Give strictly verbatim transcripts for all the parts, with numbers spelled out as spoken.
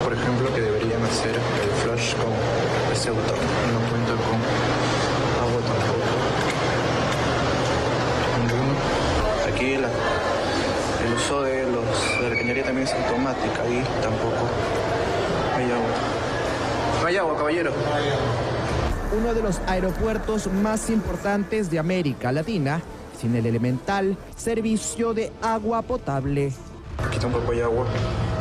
por ejemplo, que deberían hacer el flush con ese botón. No cuenta con agua tampoco. Ninguno. Aquí la, el uso de, los, de la cañería también es automática y tampoco hay agua. No hay agua, caballero. Uno de los aeropuertos más importantes de América Latina, sin el elemental servicio de agua potable. Aquí tampoco hay agua.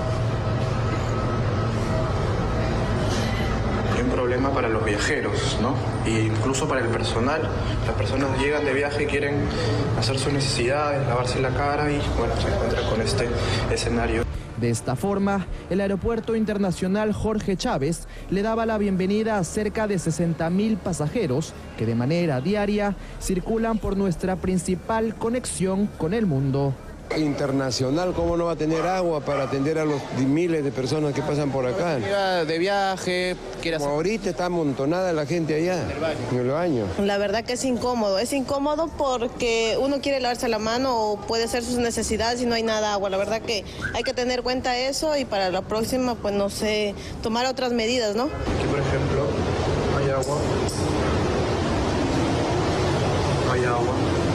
Hay un problema para los viajeros, ¿no? E incluso para el personal. Las personas llegan de viaje y quieren hacer sus necesidades, lavarse la cara y, bueno, se encuentran con este escenario. De esta forma, el Aeropuerto Internacional Jorge Chávez le daba la bienvenida a cerca de sesenta mil pasajeros que de manera diaria circulan por nuestra principal conexión con el mundo. Internacional, ¿cómo no va a tener agua para atender a los miles de personas que pasan por acá? De viaje, quiere hacer... Ahorita está amontonada la gente allá, en el baño. En el baño. La verdad que es incómodo, es incómodo porque uno quiere lavarse la mano o puede hacer sus necesidades y no hay nada de agua. La verdad que hay que tener cuenta eso y para la próxima, pues no sé, tomar otras medidas, ¿no? Aquí, por ejemplo, hay agua. Hay agua.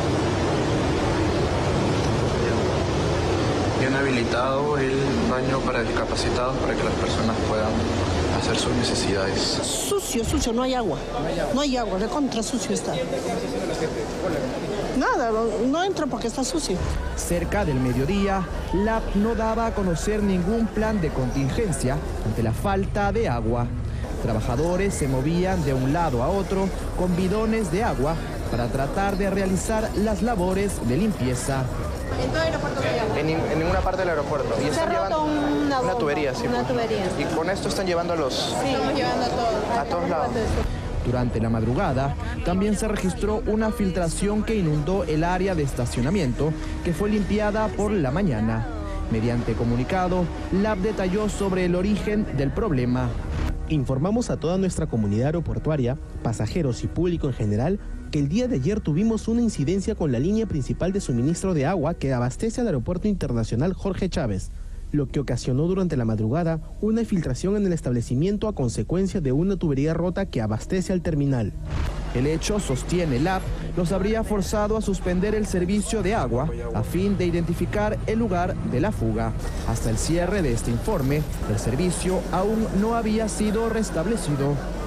Han habilitado el baño para discapacitados para que las personas puedan hacer sus necesidades. Sucio, sucio, no hay agua. No hay agua, de contra sucio está. Nada, no entra porque está sucio. Cerca del mediodía, la A P no daba a conocer ningún plan de contingencia ante la falta de agua. Trabajadores se movían de un lado a otro con bidones de agua para tratar de realizar las labores de limpieza. ¿En todo el aeropuerto no hay agua? En, en ninguna parte del aeropuerto. Y Se están ha roto llevando una, una tubería, sí. Una tubería. Y con esto están llevando a los... Sí, estamos llevando a todos. A todos lados. Durante la madrugada, también se registró una filtración que inundó el área de estacionamiento, que fue limpiada por la mañana. Mediante comunicado, la A P detalló sobre el origen del problema. Informamos a toda nuestra comunidad aeroportuaria, pasajeros y público en general, que el día de ayer tuvimos una incidencia con la línea principal de suministro de agua que abastece al Aeropuerto Internacional Jorge Chávez, lo que ocasionó durante la madrugada una infiltración en el establecimiento a consecuencia de una tubería rota que abastece al terminal. El hecho, sostiene la A P, los habría forzado a suspender el servicio de agua a fin de identificar el lugar de la fuga. Hasta el cierre de este informe, el servicio aún no había sido restablecido.